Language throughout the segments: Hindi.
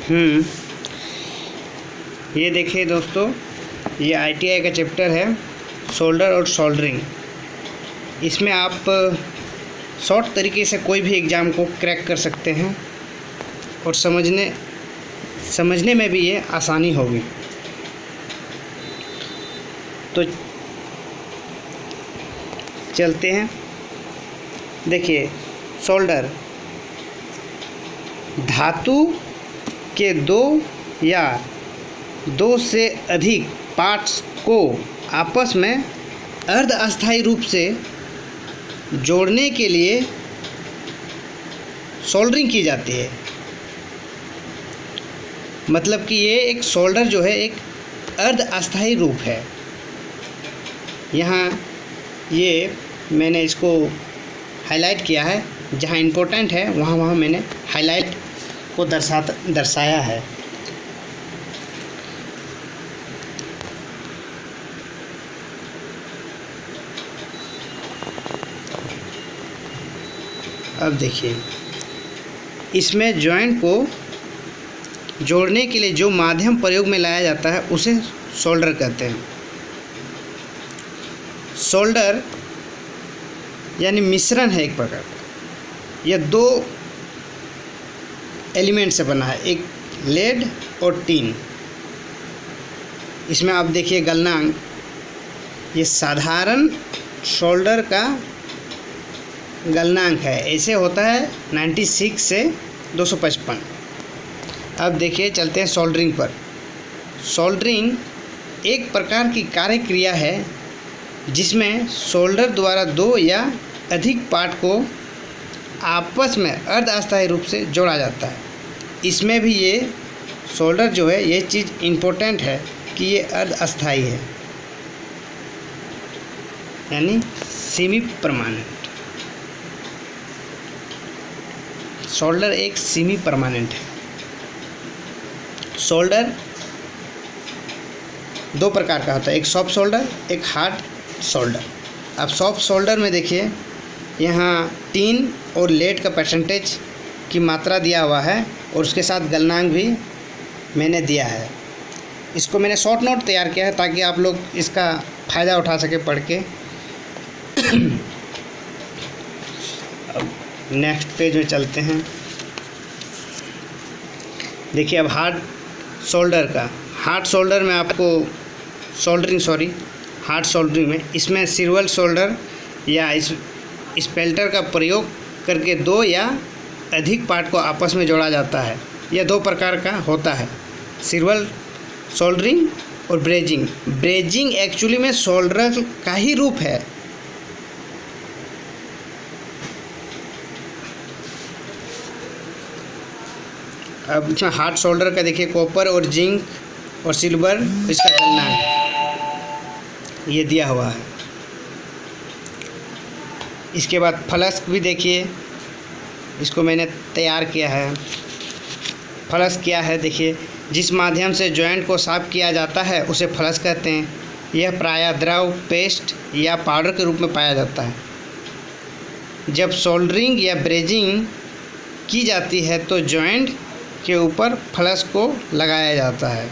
ये देखिए दोस्तों, ये ITI का चैप्टर है सोल्डर और सोल्डरिंग। इसमें आप शॉर्ट तरीके से कोई भी एग्ज़ाम को क्रैक कर सकते हैं और समझने में भी ये आसानी होगी। तो चलते हैं। देखिए, सोल्डर धातु के दो या दो से अधिक पार्ट्स को आपस में अर्ध अस्थायी रूप से जोड़ने के लिए सोल्डरिंग की जाती है। मतलब कि ये एक सोल्डर जो है एक अर्ध अस्थायी रूप है। यहाँ ये मैंने इसको हाईलाइट किया है, जहाँ इम्पोर्टेंट है वहाँ मैंने हाईलाइट को दर्शाया है। अब देखिए, इसमें जॉइंट को जोड़ने के लिए जो माध्यम प्रयोग में लाया जाता है उसे सोल्डर कहते हैं। सोल्डर यानी मिश्रण है एक प्रकार का। यह दो एलिमेंट से बना है, एक लेड और टीन। इसमें आप देखिए गलनांक, ये साधारण सोल्डर का गलनांक है, ऐसे होता है 96 से 255। अब देखिए, चलते हैं सोल्डरिंग पर। सोल्डरिंग एक प्रकार की कार्य क्रिया है जिसमें सोल्डर द्वारा दो या अधिक पार्ट को आपस में अर्ध अस्थायी रूप से जोड़ा जाता है। इसमें भी ये सोल्डर जो है, ये चीज़ इम्पोर्टेंट है कि ये अर्ध अस्थायी है, यानी सेमी परमानेंट। सोल्डर एक सेमी परमानेंट है। सोल्डर दो प्रकार का होता है, एक सॉफ्ट सोल्डर, एक हार्ड सोल्डर। अब सॉफ्ट सोल्डर में देखिए, यहाँ टीन और लेड का परसेंटेज की मात्रा दिया हुआ है और उसके साथ गलनांक भी मैंने दिया है। इसको मैंने शॉर्ट नोट तैयार किया है ताकि आप लोग इसका फ़ायदा उठा सके पढ़ के। अब नेक्स्ट पेज में चलते हैं। देखिए, अब हार्ड सोल्डर में आपको हार्ड सोल्डरिंग में इसमें सिरवल सोल्डर या स्पेल्टर का प्रयोग करके दो या अधिक पार्ट को आपस में जोड़ा जाता है। यह दो प्रकार का होता है, सिरवल सोल्डरिंग और ब्रेजिंग। ब्रेजिंग एक्चुअली में सोल्डर का ही रूप है। अब इसमें हार्ड सोल्डर का देखिए, कॉपर और जिंक और सिल्वर, इसका गलनांक ये दिया हुआ है। इसके बाद फ्लस्क भी देखिए, इसको मैंने तैयार किया है। फ्लस्क क्या है देखिए, जिस माध्यम से जॉइंट को साफ किया जाता है उसे फ्लस्क कहते हैं। यह प्रायः द्रव, पेस्ट या पाउडर के रूप में पाया जाता है। जब सोल्डरिंग या ब्रेजिंग की जाती है तो जॉइंट के ऊपर फ्लस्क को लगाया जाता है।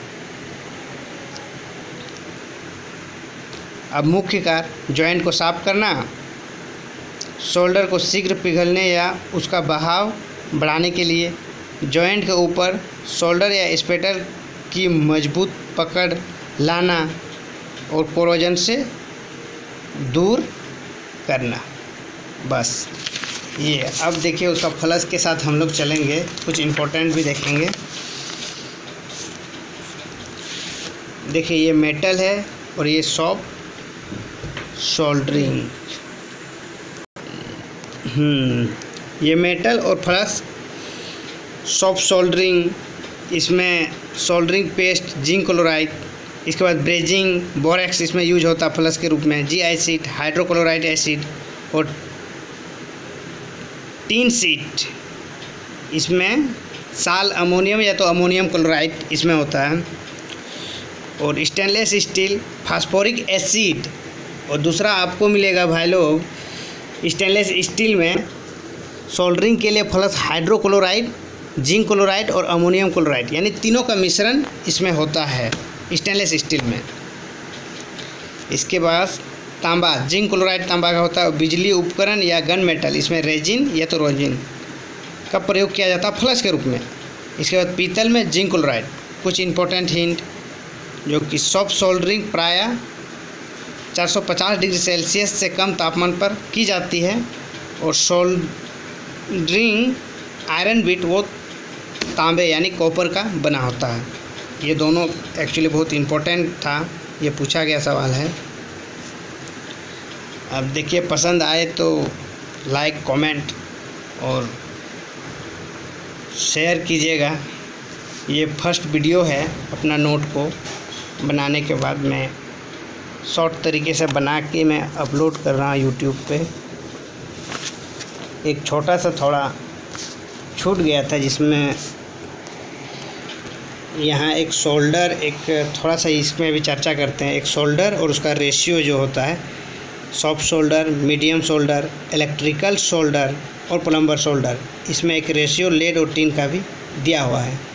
अब मुख्य कार्य जॉइंट को साफ करना, सोल्डर को शीघ्र पिघलने या उसका बहाव बढ़ाने के लिए जॉइंट के ऊपर सोल्डर या स्पेटर की मजबूत पकड़ लाना और कोरोजन से दूर करना। बस ये। अब देखिए, उसका फ्लस्क के साथ हम लोग चलेंगे, कुछ इम्पोर्टेंट भी देखेंगे। देखिए, ये मेटल है और ये सॉफ्ट सोल्डरिंग। ये मेटल और फ्लस्क सॉफ्ट सोल्डरिंग। इसमें सोल्डरिंग पेस्ट जिंक क्लोराइड, इसके बाद ब्रेजिंग बोरेक्स इसमें यूज होता है फ्लस्क के रूप में, जी एसिड, हाइड्रोक्लोराइड एसिड और टीन शीट। इसमें साल अमोनियम या तो अमोनियम क्लोराइड इसमें होता है। और स्टेनलेस स्टील, फास्फोरिक एसिड। और दूसरा आपको मिलेगा भाई लोग, स्टेनलेस स्टील में सोल्डरिंग के लिए फ्लस्क हाइड्रोक्लोराइड जिंक क्लोराइड और अमोनियम क्लोराइड, यानी तीनों का मिश्रण इसमें होता है स्टेनलेस स्टील में। इसके बाद तांबा, जिंक क्लोराइड तांबा का होता है। बिजली उपकरण या गन मेटल, इसमें रेजिन या तो रोजिन का प्रयोग किया जाता है फ्लश के रूप में। इसके बाद पीतल में जिंक क्लोराइड। कुछ इंपॉर्टेंट हिंट, जो कि सॉफ्ट सोल्डरिंग प्रायः 450 डिग्री सेल्सियस से कम तापमान पर की जाती है, और सोल्डरिंग आयरन बिट वो तांबे यानी कॉपर का बना होता है। ये दोनों एक्चुअली बहुत इम्पोर्टेंट था, ये पूछा गया सवाल है। अब देखिए, पसंद आए तो लाइक, कमेंट और शेयर कीजिएगा। ये फर्स्ट वीडियो है अपना नोट को बनाने के बाद मैं शॉर्ट तरीके से बना के मैं अपलोड कर रहा हूँ यूट्यूब पे। एक छोटा सा थोड़ा छूट गया था, जिसमें यहाँ एक शोल्डर, एक थोड़ा सा इसमें भी चर्चा करते हैं। एक शोल्डर और उसका रेशियो जो होता है, soft solder, medium solder, electrical solder और प्लम्बर शोल्डर, इसमें एक रेशियो लेड और टिन का भी दिया हुआ है।